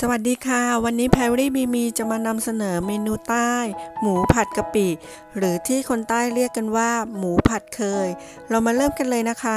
สวัสดีค่ะวันนี้แพรรี่มีจะมานำเสนอเมนูใต้หมูผัดกะปิหรือที่คนใต้เรียกกันว่าหมูผัดเคยเรามาเริ่มกันเลยนะคะ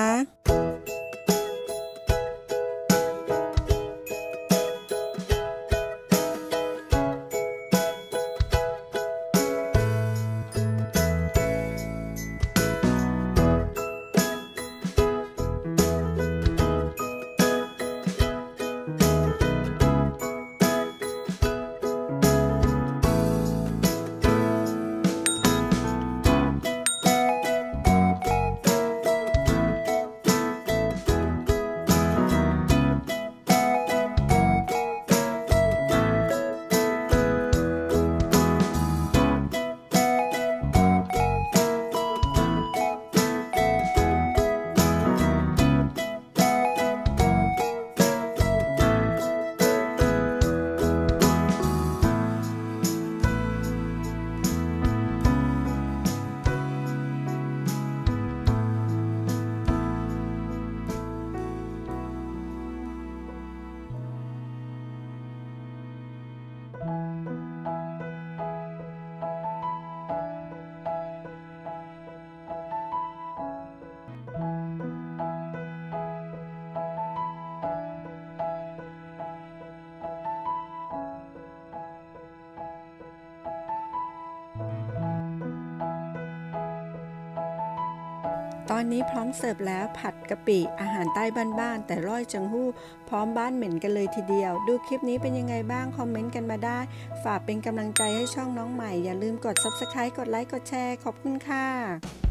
ตอนนี้พร้อมเสิร์ฟแล้วผัดกะปิอาหารใต้บ้านๆแต่ร่อยจังหู้พร้อมบ้านเหม็นกันเลยทีเดียวดูคลิปนี้เป็นยังไงบ้างคอมเมนต์กันมาได้ฝากเป็นกำลังใจให้ช่องน้องใหม่อย่าลืมกด Subscribe กดไลค์กดแชร์ขอบคุณค่ะ